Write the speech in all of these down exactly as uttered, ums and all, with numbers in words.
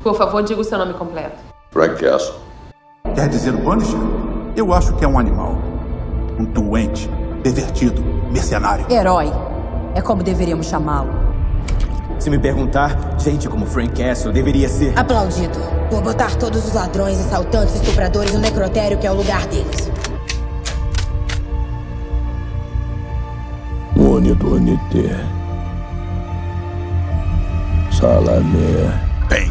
Por favor, diga o seu nome completo. Frank Castle. Quer dizer o Punisher? Eu acho que é um animal. Um doente, pervertido, mercenário. Herói. É como deveríamos chamá-lo. Se me perguntar, gente como Frank Castle deveria ser... aplaudido. Por botar todos os ladrões, assaltantes, estupradores no necrotério, que é o lugar deles. Unidunite. Salamé. Bang.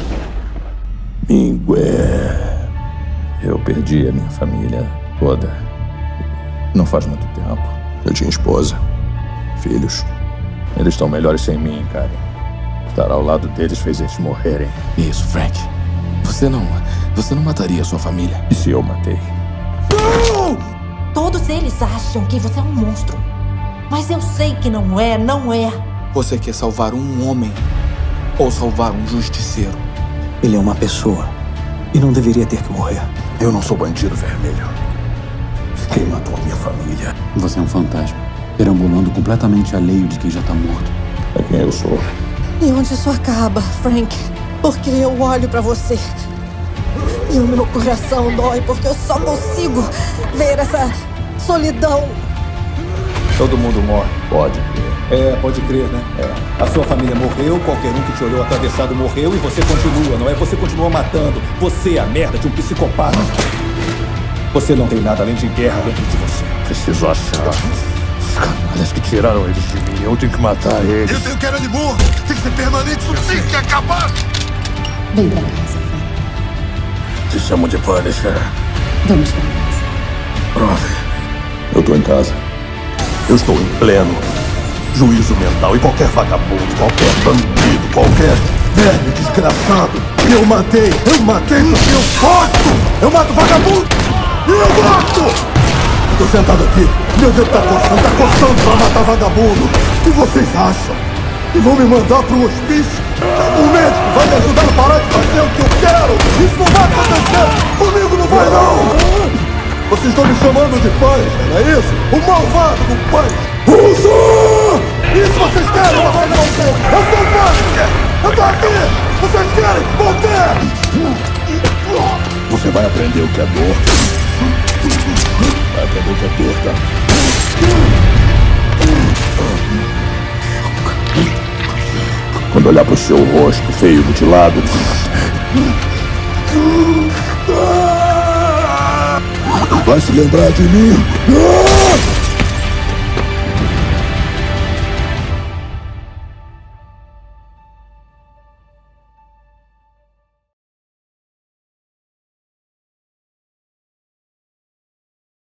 Mingué. Eu perdi a minha família toda. Não faz muito tempo. Eu tinha esposa, filhos. Eles estão melhores sem mim, cara. Estar ao lado deles fez eles morrerem. Isso, Frank. Você não... Você não mataria sua família. E se eu matei? Não! Todos eles acham que você é um monstro. Mas eu sei que não é, não é. Você quer salvar um homem ou salvar um justiceiro? Ele é uma pessoa e não deveria ter que morrer. Eu não sou bandido vermelho. Quem matou a minha família? Você é um fantasma, perambulando completamente alheio de quem já tá morto. É quem eu sou. E onde isso acaba, Frank? Porque eu olho pra você e o meu coração dói, porque eu só consigo ver essa solidão. Todo mundo morre. Pode crer. É, pode crer, né? É. A sua família morreu, qualquer um que te olhou atravessado morreu e você continua, não é? Você continua matando. Você é a merda de um psicopata. Você não tem nada além de guerra dentro de você. Preciso achar os canalhas que tiraram eles de mim. Eu tenho que matar eles. Eu tenho que era ele morto. Tem que ser permanente. Isso tem que acabar. Vem pra casa, Frank. Te chamo de Punisher. Vamos pra casa. Prove. Eu tô em casa. Eu estou em pleno juízo mental. E qualquer vagabundo, qualquer bandido, qualquer verme desgraçado que eu matei, eu matei porque eu gosto! Eu mato vagabundo! E eu gosto! Eu tô sentado aqui, meu dedo tá coçando, tá coçando pra matar vagabundo. O que vocês acham? Que vão me mandar pro hospício? O médico vai me ajudar a parar de fazer o que eu quero! Isso não vai acontecer! Comigo não vai não! Vocês estão me chamando de Punisher, não é isso? O malvado do Punisher! Usa! Isso vocês querem, vocês não querem! Eu sou o Punisher! Eu tô aqui! Vocês querem? Vão ter! Você vai aprender o que é dor. Vai aprender o que é dor, tá? Quando olhar pro seu rosto feio, mutilado, vai se lembrar de mim.